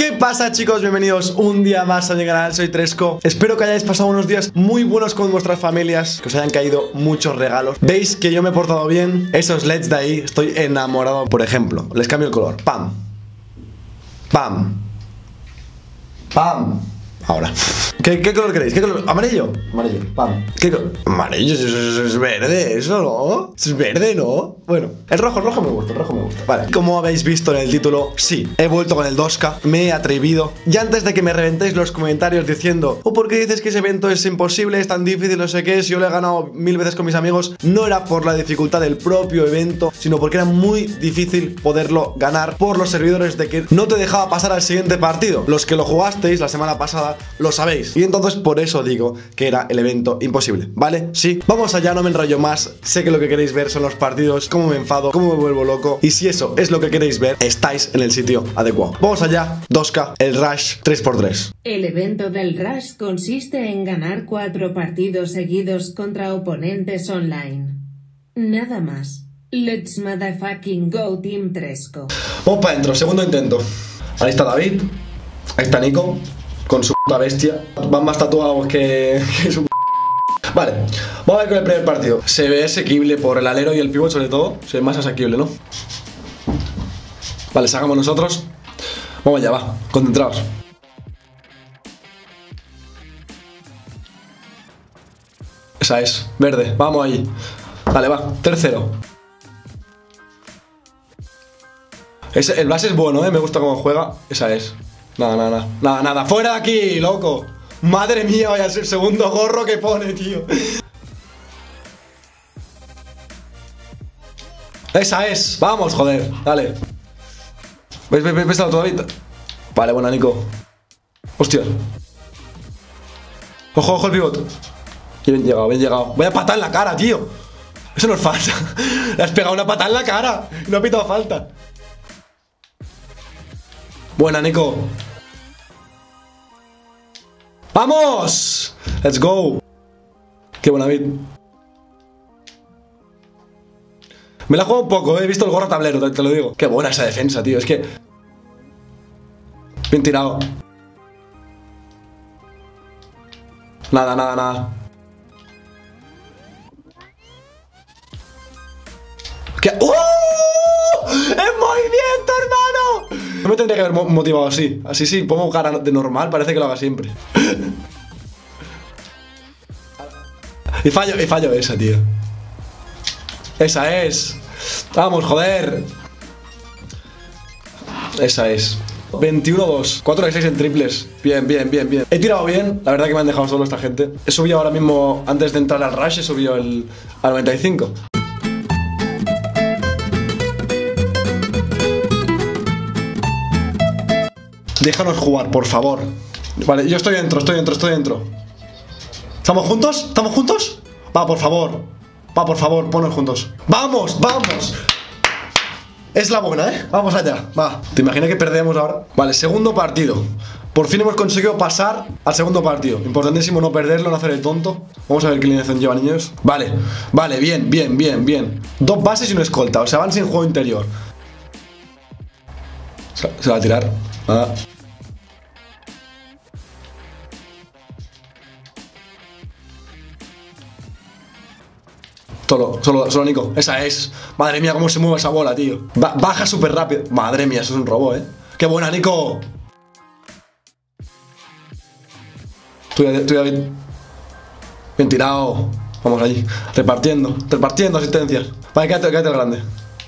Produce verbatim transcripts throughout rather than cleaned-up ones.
¿Qué pasa, chicos? Bienvenidos un día más a mi canal, soy Tresco. Espero que hayáis pasado unos días muy buenos con vuestras familias, que os hayan caído muchos regalos. Veis que yo me he portado bien. Esos L E Ds de ahí, estoy enamorado. Por ejemplo, les cambio el color. Pam. Pam. Pam. Ahora. ¿Qué, qué color queréis? ¿Qué color? ¿Amarillo? Amarillo. Pam. ¿Qué color? Amarillo, eso, eso es verde, eso no. Es verde, ¿no? Bueno, el rojo, el rojo me gusta, el rojo me gusta. Vale. Como habéis visto en el título, sí, he vuelto con el dos K, me he atrevido. Y antes de que me reventéis los comentarios diciendo, oh, ¿por qué dices que ese evento es imposible, es tan difícil, no sé qué? Si yo lo he ganado mil veces con mis amigos, no era por la dificultad del propio evento, sino porque era muy difícil poderlo ganar por los servidores de que no te dejaba pasar al siguiente partido. Los que lo jugasteis la semana pasada lo sabéis. Y entonces por eso digo que era el evento imposible, ¿vale? Sí, vamos allá, no me enrollo más. Sé que lo que queréis ver son los partidos, cómo me enfado, cómo me vuelvo loco. Y si eso es lo que queréis ver, estáis en el sitio adecuado. Vamos allá, dos K, el Rush tres por tres. El evento del Rush consiste en ganar cuatro partidos seguidos contra oponentes online. Nada más. Let's motherfucking go, Team Tresco. Vamos para adentro, segundo intento. Ahí está David, ahí está Nico con su puta bestia. Van más tatuados que, que su... Vale, vamos a ver con el primer partido. Se ve asequible por el alero y el pivot sobre todo. Se ve más asequible, ¿no? Vale, sacamos nosotros. Vamos allá, va, concentrados. Esa es, verde, vamos ahí. Vale, va, tercero. Ese, el base es bueno, eh, me gusta cómo juega. Esa es. Nada, nada, nada, nada, nada. ¡Fuera de aquí, loco! Madre mía, vaya a ser el segundo gorro que pone, tío. Esa es. Vamos, joder. Dale. ¿Ves, ves, ves, ves todavía? Vale, buena, Nico. Hostia. Ojo, ojo el pivot. Bien llegado, bien llegado. Voy a patar en la cara, tío. Eso no es falta. Le has pegado una patada en la cara. No ha pitado falta. Buena, Nico. ¡Vamos! ¡Let's go! ¡Qué buena bit! Me la he jugado un poco, ¿eh? He visto el gorro tablero, te, te lo digo. ¡Qué buena esa defensa, tío! Es que... Bien tirado. Nada, nada, nada. ¿Qué? ¡Oh! ¡En movimiento, hermano! No me tendría que haber motivado así. Así sí, pongo cara de normal, parece que lo haga siempre. Y fallo, y fallo esa, tío. Esa es. Vamos, joder. Esa es. veintiuno dos. cuatro de seis en triples. Bien, bien, bien, bien. He tirado bien. La verdad que me han dejado solo esta gente. He subido ahora mismo, antes de entrar al Rush, he subido el, al noventa y cinco. Déjanos jugar, por favor. Vale, yo estoy dentro, estoy dentro, estoy dentro. ¿Estamos juntos? ¿Estamos juntos? Va, por favor. Va, por favor, ponos juntos. ¡Vamos, vamos! Es la buena, ¿eh? Vamos allá, va. ¿Te imaginas que perdemos ahora? Vale, segundo partido. Por fin hemos conseguido pasar al segundo partido. Importantísimo no perderlo, no hacer el tonto. Vamos a ver qué alineación lleva, niños. Vale, vale, bien, bien, bien, bien. Dos bases y una escolta, o sea, van sin juego interior. Se, se va a tirar. Nada. Solo, solo, solo Nico. Esa es. Madre mía, cómo se mueve esa bola, tío. Ba baja súper rápido. Madre mía, eso es un robo, eh. ¡Qué buena, Nico! Tú, tú, David. Bien tirado. Vamos allí. Repartiendo. Repartiendo asistencias. Vale, quédate, quédate el grande.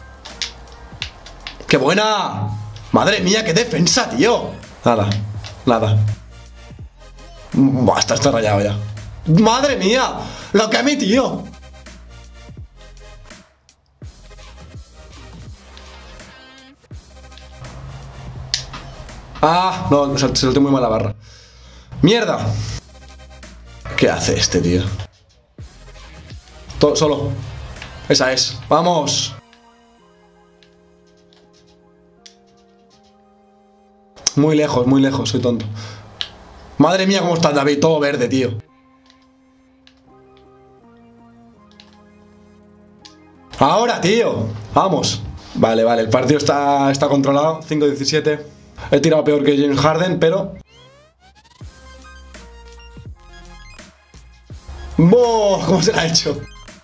¡Qué buena! Madre mía, qué defensa, tío. Nada, nada. Buah, está, está rayado ya. Madre mía, lo que ha metido. Ah, no, se solté muy mal la barra. ¡Mierda! ¿Qué hace este, tío? Todo, solo. Esa es. ¡Vamos! Muy lejos, muy lejos, soy tonto. Madre mía, cómo está David, todo verde, tío. Ahora, tío. Vamos. Vale, vale, el partido está, está controlado. cinco diecisiete. He tirado peor que James Harden, pero... ¡Boh! ¿Cómo se la ha hecho?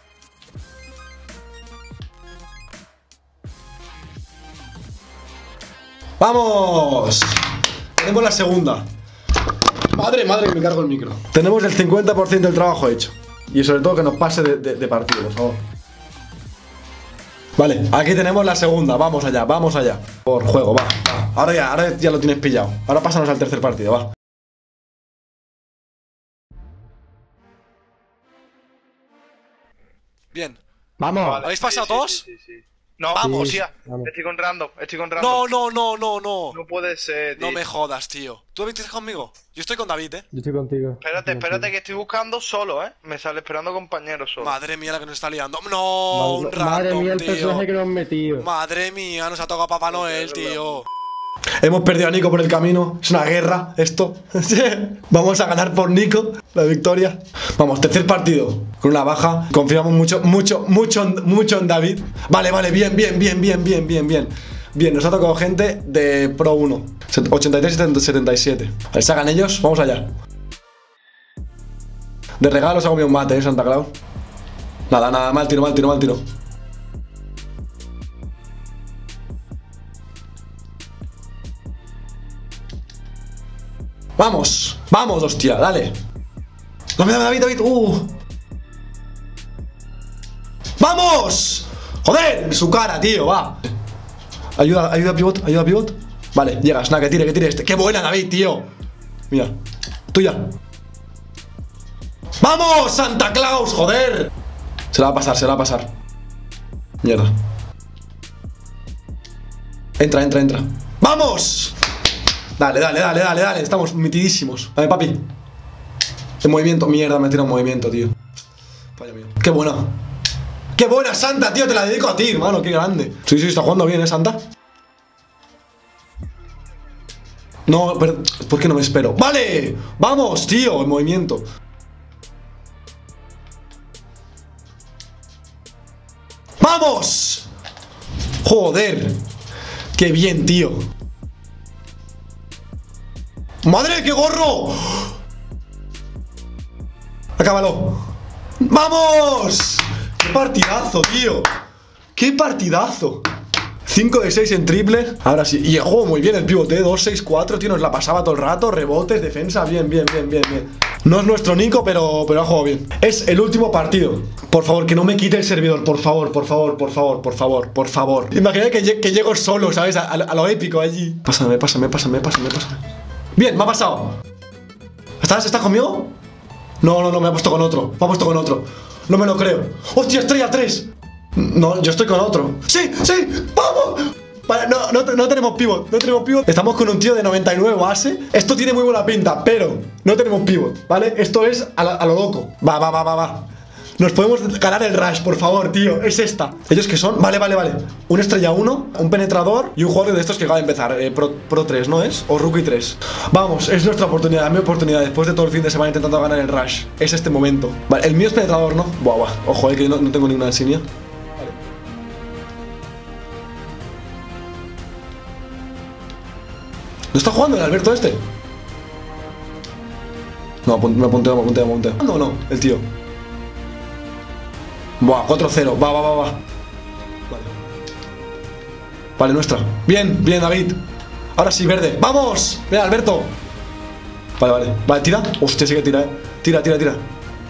¡Vamos! Tenemos la segunda. Madre, madre, que me cargo el micro. Tenemos el cincuenta por ciento del trabajo hecho. Y sobre todo que nos pase de, de, de partido, por favor. Vale, aquí tenemos la segunda. Vamos allá, vamos allá. Por juego, va, va. Ahora ya, ahora ya lo tienes pillado. Ahora pásanos al tercer partido, va. Bien. Vamos. Vale. ¿Habéis pasado Sí, sí, todos? sí, sí, sí. No, Vamos. hostia, Vamos. estoy con random, estoy con random. No, no, no, no, no. No puede ser, tío. No me jodas, tío. ¿Tú vienes conmigo? Yo estoy con David, eh. Yo estoy contigo. Espérate, espérate que estoy buscando solo, eh. Me sale esperando compañeros solo. Madre mía la que nos está liando. No, un Madre, random, madre mía el tío. personaje que nos han metido. Madre mía, nos ha tocado Papá Noel, tío. Hemos perdido a Nico por el camino. Es una guerra esto. Vamos a ganar por Nico la victoria. Vamos, tercer partido. Con una baja. Confiamos mucho, mucho, mucho, mucho en David. Vale, vale, bien, bien, bien, bien, bien, bien, bien. Bien, nos ha tocado gente de Pro uno. ochenta y tres y setenta y siete. Vale, sacan ellos. Vamos allá. De regalos hago un mate, eh, Santa Claus. Nada, nada, mal tiro, mal tiro, mal tiro. Vamos, vamos, hostia, dale. Dame, dame, David, David, uh. ¡Vamos! Joder, en su cara, tío, va. Ayuda, ayuda, pivot, ayuda, pivot. Vale, llegas, nada, que tire, que tire este. ¡Qué buena, David, tío! Mira, tuya. ¡Vamos, Santa Claus, joder! Se la va a pasar, se la va a pasar. Mierda. Entra, entra, entra. ¡Vamos! Dale, dale, dale, dale, dale. Estamos metidísimos. Dale, papi. En movimiento. Mierda, me tira un movimiento, tío. Vaya mío. Qué buena. Qué buena, Santa, tío. Te la dedico a ti, hermano. Qué grande. Sí, sí, está jugando bien, ¿eh, Santa? No, pero... ¿por qué no me espero? ¡Vale! ¡Vamos, tío! En movimiento. ¡Vamos! Joder. Qué bien, tío. ¡Madre, qué gorro! Acábalo. ¡Vamos! ¡Qué partidazo, tío! ¡Qué partidazo! cinco de seis en triple. Ahora sí. Y juego muy bien el pivote. dos seis cuatro, tío. Nos la pasaba todo el rato. Rebotes, defensa. Bien, bien, bien, bien, bien. No es nuestro Nico, pero, pero ha jugado bien. Es el último partido. Por favor, que no me quite el servidor. Por favor, por favor, por favor, por favor, por favor. Imagina que, que llego solo, ¿sabes? A, a, a lo épico allí. Pásame, pásame, pásame, pásame, pásame. Bien, me ha pasado. ¿Estás, ¿Estás conmigo? No, no, no, me ha puesto con otro. Me ha puesto con otro. No me lo creo. ¡Hostia, estrella tres! No, yo estoy con otro. ¡Sí, sí! ¡Vamos! Vale, no, no, no tenemos pivot. No tenemos pivot. Estamos con un tío de noventa y nueve base. Esto tiene muy buena pinta, pero no tenemos pivot, ¿vale? Esto es a, la, a lo loco. Va, va, va, va, va. Nos podemos ganar el rush, por favor, tío. Es esta. ¿Ellos qué son? Vale, vale, vale. Un estrella uno, un penetrador y un jugador de estos que acaba de empezar. Eh, Pro, Pro tres, ¿no es? O Rookie tres. Vamos, es nuestra oportunidad, mi oportunidad. Después de todo el fin de semana intentando ganar el rush. Es este momento. Vale, el mío es penetrador, ¿no? Buah, buah. Ojo, eh, que no, no tengo ninguna insignia. Vale. ¿No está jugando el Alberto este? No, me apunteo, me apunteo, me apunteo. No, no, el tío. Buah, cuatro cero, va, va, va, va. Vale. Vale, nuestra. Bien, bien, David. Ahora sí, verde. ¡Vamos! Mira, Alberto. Vale, vale. Vale, tira. Hostia, sí que tira, eh. Tira, tira, tira.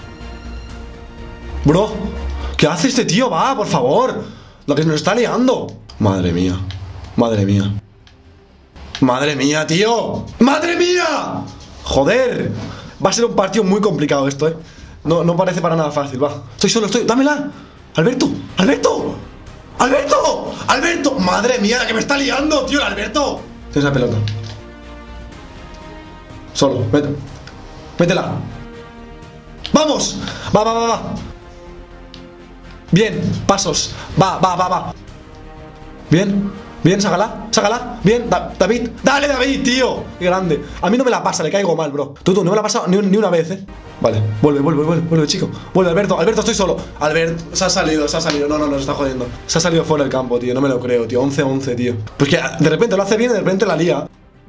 Bro, ¿qué hace este tío? Va, por favor. Lo que nos está liando. Madre mía. Madre mía. Madre mía, tío. ¡Madre mía! Joder. Va a ser un partido muy complicado esto, eh. No, no parece para nada fácil, va. Estoy solo, estoy. ¡Dámela! ¡Alberto! ¡Alberto! ¡Alberto! ¡Alberto! ¡Madre mía, la que me está liando, tío! ¡El Alberto! Tienes la pelota. Solo, vete. Métela. ¡Vamos! Va, va, va, va. Bien, pasos. Va, va, va, va. Bien, bien, sácala, sácala. Bien, da David. ¡Dale, David, tío! ¡Qué grande! A mí no me la pasa, le caigo mal, bro. Tú, tú, no me la ha pasado ni, ni una vez, eh. Vale, vuelve, vuelve, vuelve, vuelve, chico. Vuelve, Alberto, Alberto, estoy solo. Alberto, se ha salido, se ha salido. No, no, no, se está jodiendo. Se ha salido fuera del campo, tío. No me lo creo, tío. once once, tío. Pues que de repente lo hace bien y de repente la lía.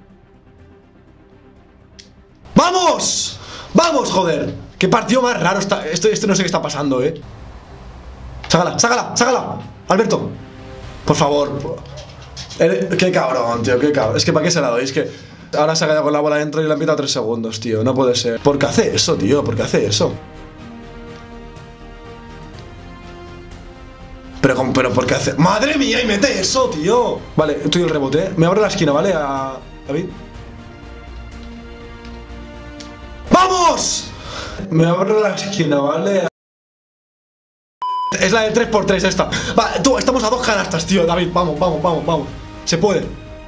¡Vamos! ¡Vamos, joder! ¡Qué partido más raro está! Esto, esto no sé qué está pasando, eh. ¡Sácala, sácala, sácala! Alberto, por favor. Qué cabrón, tío, qué cabrón. Es que ¿para qué se la doy? Es que ahora se ha quedado con la bola dentro y le han pitado tres segundos, tío. No puede ser. ¿Por qué hace eso, tío? ¿Por qué hace eso? Pero, pero ¿por qué hace? ¡Madre mía! Y mete eso, tío. Vale, estoy el rebote, ¿eh? Me abro la esquina, ¿vale? A David. ¡Vamos! Me abro la esquina, ¿vale? Es la de tres por tres esta. Vale, tú, estamos a dos canastas, tío, David. Vamos, vamos, vamos, vamos. Se puede.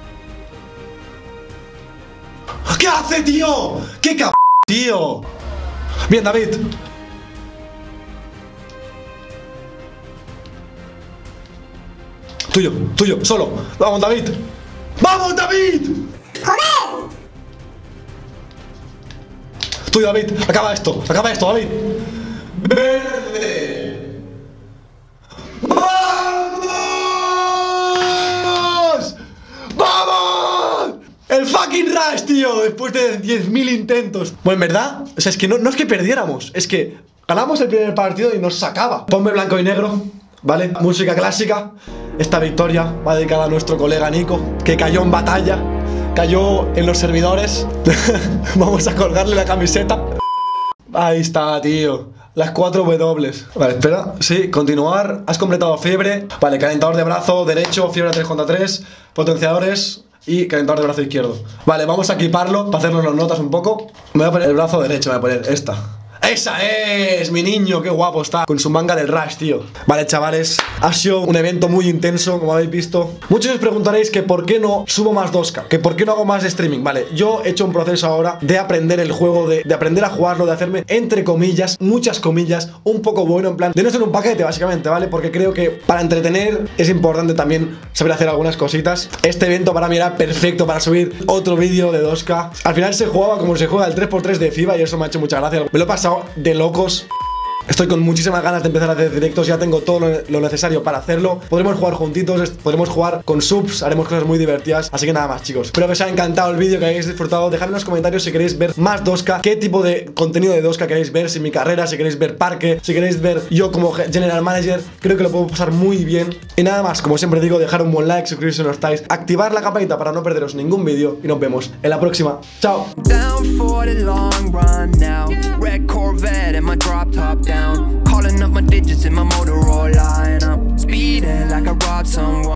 ¿Qué hace, tío? ¡Qué cabrón, tío! Bien, David. Tuyo, tuyo, solo. Vamos, David. ¡Vamos, David! ¡Joder! Tuyo, David. Acaba esto, acaba esto, David. ¡Verde! ¡Vamos! ¡Vamos! ¡El fucking Rush, tío! Después de diez mil intentos. Bueno, en verdad, o sea, es que no, no es que perdiéramos, es que ganamos el primer partido y nos sacaba. Ponme blanco y negro, ¿vale? Música clásica. Esta victoria va dedicada a nuestro colega Nico, que cayó en batalla, cayó en los servidores. Vamos a colgarle la camiseta. Ahí está, tío. Las cuatro W. Vale, espera. Sí, continuar. Has completado fiebre. Vale, calentador de brazo derecho, fiebre tres contra tres, potenciadores y calentador de brazo izquierdo. Vale, vamos a equiparlo para hacernos las notas un poco. Me voy a poner el brazo derecho, me voy a poner esta. ¡Esa es! Mi niño, qué guapo está. Con su manga del Rush, tío. Vale, chavales, ha sido un evento muy intenso, como habéis visto. Muchos os preguntaréis que por qué no subo más dos K, que por qué no hago más streaming. Vale, yo he hecho un proceso ahora de aprender el juego, de, de aprender a jugarlo, de hacerme, entre comillas, muchas comillas, un poco bueno, en plan, de no ser un paquete, básicamente, ¿vale? Porque creo que para entretener es importante también saber hacer algunas cositas. Este evento para mí era perfecto para subir otro vídeo de dos K. Al final se jugaba como se juega el tres por tres de FIBA y eso me ha hecho mucha gracia. Me lo he pasado de locos. Estoy con muchísimas ganas de empezar a hacer directos. Ya tengo todo lo necesario para hacerlo. Podremos jugar juntitos, podremos jugar con subs, haremos cosas muy divertidas. Así que nada más, chicos, espero que os haya encantado el vídeo, que hayáis disfrutado. Dejadme en los comentarios si queréis ver más dos K, qué tipo de contenido de dos K queréis ver, si mi carrera, si queréis ver parque, si queréis ver yo como general manager. Creo que lo puedo pasar muy bien. Y nada más, como siempre digo, dejar un buen like, suscribiros si no estáis, activar la campanita para no perderos ningún vídeo y nos vemos en la próxima. Chao. Calling up my digits in my Motorola, and I'm speeding like I robbed someone.